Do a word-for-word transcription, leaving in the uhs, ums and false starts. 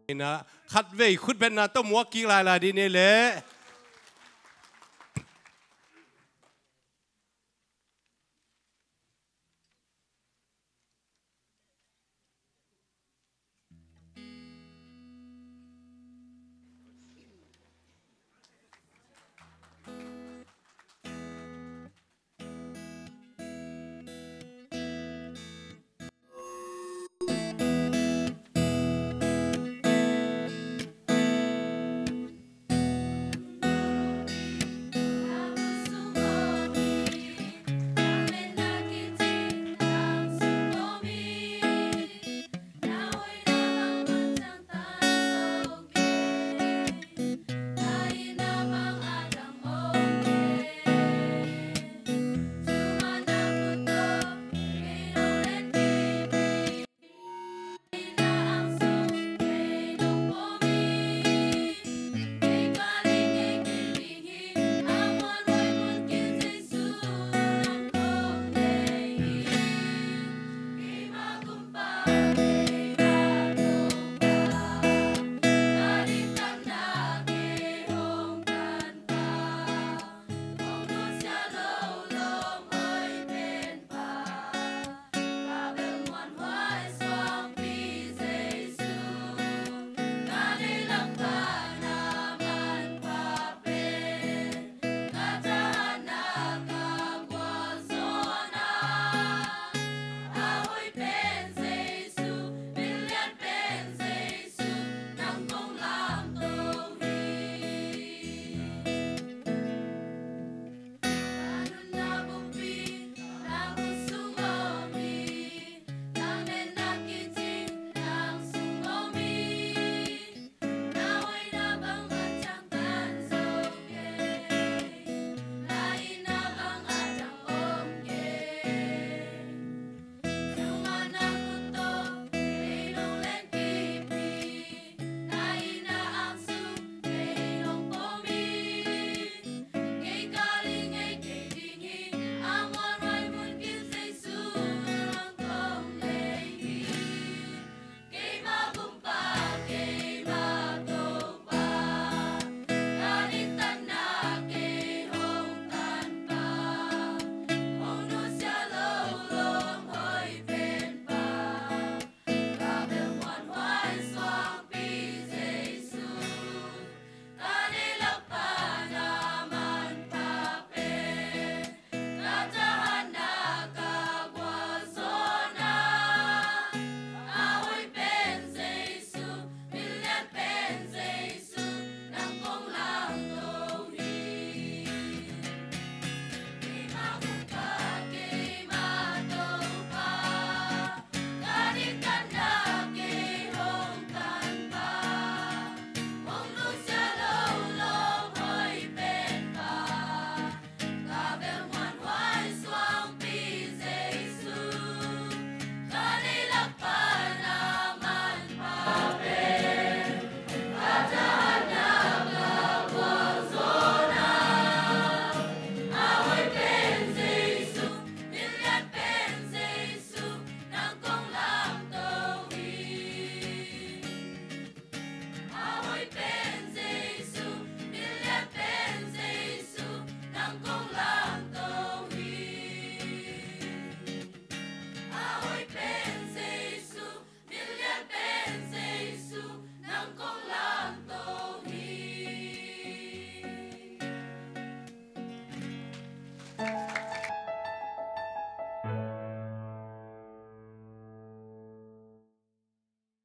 นะขัดเว้ยขุดเป็นนะต้องมัวกี่ลายลายดีนี่แหละ Ôi bên Giêsu, biết liệt bên